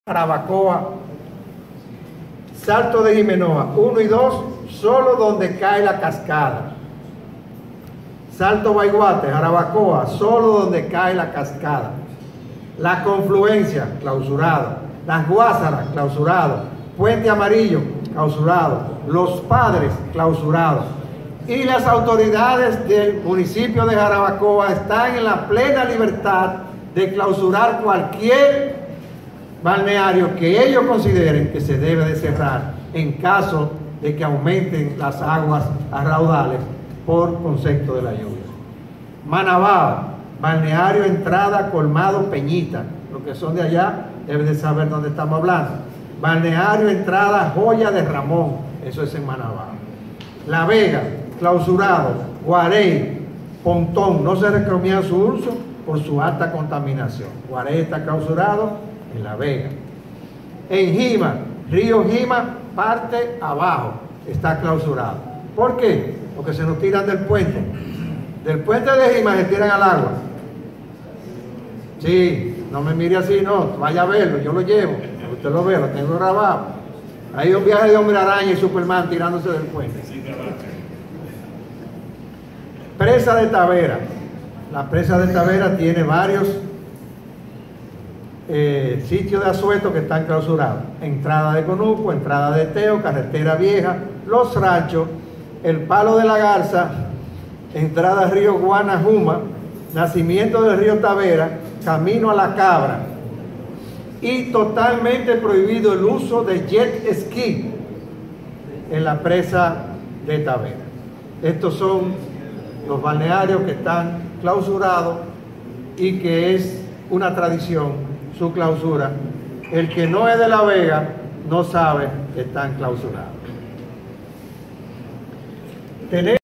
Jarabacoa, Salto de Jimenoa 1 y 2, solo donde cae la cascada. Salto Baiguate, Jarabacoa, solo donde cae la cascada. La Confluencia, clausurado. Las Guásaras, clausurado. Puente Amarillo, clausurado. Los Padres, clausurado. Y las autoridades del municipio de Jarabacoa están en la plena libertad de clausurar cualquier balneario que ellos consideren que se debe de cerrar en caso de que aumenten las aguas a raudales por concepto de la lluvia. Manabao, balneario entrada Colmado Peñita, los que son de allá deben de saber dónde estamos hablando. Balneario entrada Joya de Ramón, eso es en Manabao. La Vega, clausurado. Guarey, Pontón, no se recomienda su uso por su alta contaminación. Guarey está clausurado en La Vega. En Jima, río Jima, parte abajo, está clausurado. ¿Por qué? Porque se nos tiran del puente. Del puente de Jima se tiran al agua. Sí, no me mire así, no, vaya a verlo, yo lo llevo. Usted lo ve, lo tengo grabado. Hay un viaje de Hombre Araña y Superman tirándose del puente. Presa de Tavera. La presa de Tavera tiene varios sitios de asueto que están clausurados. Entrada de Conuco, entrada de Teo, carretera vieja, Los Ranchos, el Palo de la Garza, entrada río Guanajuma, nacimiento del río Tavera, camino a la Cabra. Y totalmente prohibido el uso de jet ski en la presa de Tavera. Estos son los balnearios que están clausurados y que es una tradición su clausura. El que no es de La Vega no sabe que están clausurados.